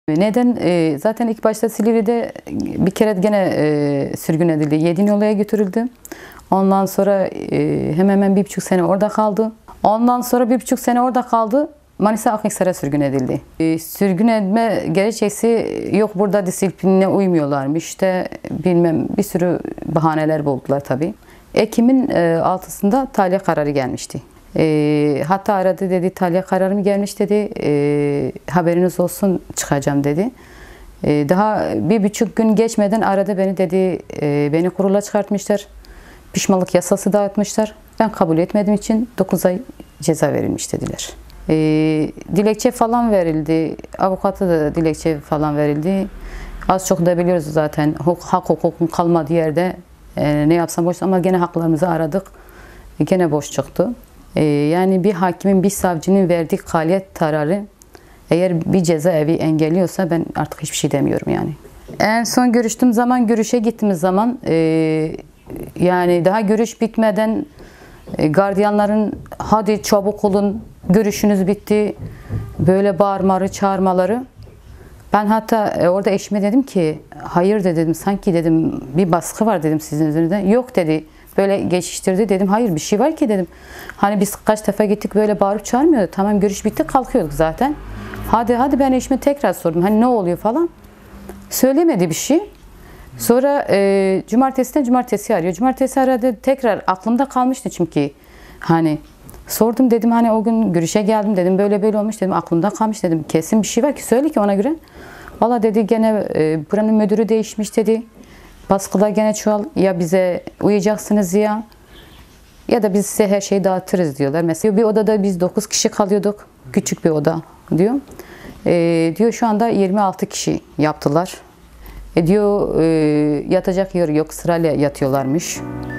Neden? Zaten ilk başta Silivri'de bir kere gene sürgün edildi. Yedinyolu'ya götürüldü. Ondan sonra hemen 1,5 sene orada kaldı. Ondan sonra 1,5 sene orada kaldı. Manisa Akhisar'a sürgün edildi. Sürgün etme gerekçesi yok, burada disipline uymuyorlarmış. İşte bilmem, bir sürü bahaneler buldular tabii. Ekim'in 6'sında tahliye kararı gelmişti. Hatta aradı, dedi tahliye kararı mı gelmiş dedi. Haberiniz olsun, çıkacağım dedi. Daha 1,5 gün geçmeden aradı beni, dedi beni kurula çıkartmışlar. Pişmanlık yasası dağıtmışlar. Ben kabul etmediğim için 9 ay ceza verilmiş dediler. Dilekçe falan verildi. Avukata da dilekçe falan verildi. Az çok da biliyoruz zaten. Hak hukukun kalmadığı yerde ne yapsam boş, ama gene haklarımızı aradık. Gene boş çıktı. Yani bir hakimin, bir savcının verdiği kraliyet kararı eğer bir cezaevi engelliyorsa ben artık hiçbir şey demiyorum yani. En son görüştüğüm zaman, görüşe gittiğimiz zaman yani daha görüş bitmeden gardiyanların hadi çabuk olun, görüşünüz bitti, böyle bağırmaları, çağırmaları. Ben hatta orada eşime dedim ki hayır dedim, sanki dedim bir baskı var dedim sizin üzerinizde. Yok dedi, böyle geçiştirdi, dedim hayır bir şey var ki dedim. Hani biz kaç defa gittik, böyle bağırıp çağırmıyordu. Tamam, görüş bitti, kalkıyorduk zaten. Hadi ben eşime tekrar sordum hani ne oluyor falan. Söylemedi bir şey. Sonra cumartesiden cumartesi arıyor. Cumartesi aradı, tekrar aklımda kalmıştı çünkü hani sordum, dedim hani o gün görüşe geldim dedim, böyle olmuş dedim, aklımda kalmış dedim, kesin bir şey var ki söyle ki ona göre. Valla dedi gene buranın müdürü değişmiş dedi. Baskılar gene çoğal, ya bize uyacaksınız ya da biz size her şeyi dağıtırız diyorlar. Mesela bir odada biz 9 kişi kalıyorduk. Küçük bir oda diyor. Diyor şu anda 26 kişi yaptılar. Diyor yatacak yer yok, sırayla yatıyorlarmış.